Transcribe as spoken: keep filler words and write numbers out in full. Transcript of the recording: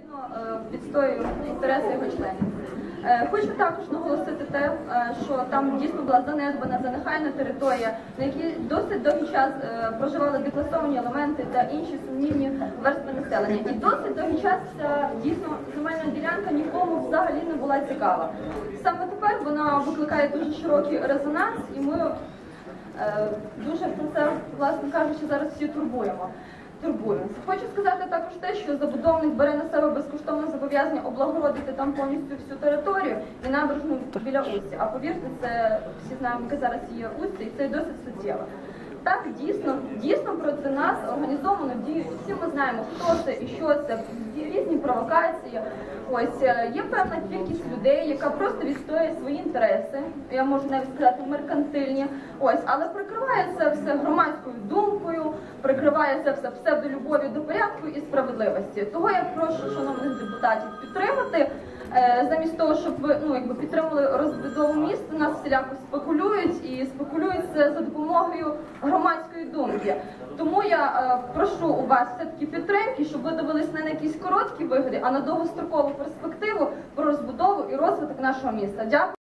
Відстоюю інтереси його членів. Хочу також наголосити те, що там дійсно була занедбана, занехайна територія, на якій досить довгий час проживали декласовані елементи та інші сумнівні верстви населення. І досить довгий час ця дійсно земельна ділянка нікому взагалі не була цікава. Саме тепер вона викликає дуже широкий резонанс, і ми дуже про це, власне кажучи, зараз всі турбуємо. Турбуємося. Хочу сказати також те, що забудовник бере на себе безкоштовне зобов'язання облагородити там повністю всю територію і набережну біля Усті. А повірте, це всі знаємо, яке зараз є Усті, і це досить суттєво. Так, дійсно, дійсно проти нас організовано діють. Всі ми знаємо, хто це і що це, різні провокації. Ось, є певна кількість людей, яка просто відстоює свої інтереси, я можу навіть сказати меркантильні, ось, але прикриває це все громадською думкою, прикриває це все псевдолюбов'ю до порядку і справедливості. Того я прошу шановних депутатів підтримати, замість того, щоб ви ну, якби підтримали розбудову міста, нас всіляко спекулюють і спекулюють це за допомогою громадської думки. Тому я е, прошу у вас все-таки підтримки, щоб ви дивились не на якісь короткі вигоди, а на довгострокову перспективу про розбудову і розвиток нашого міста. Дякую.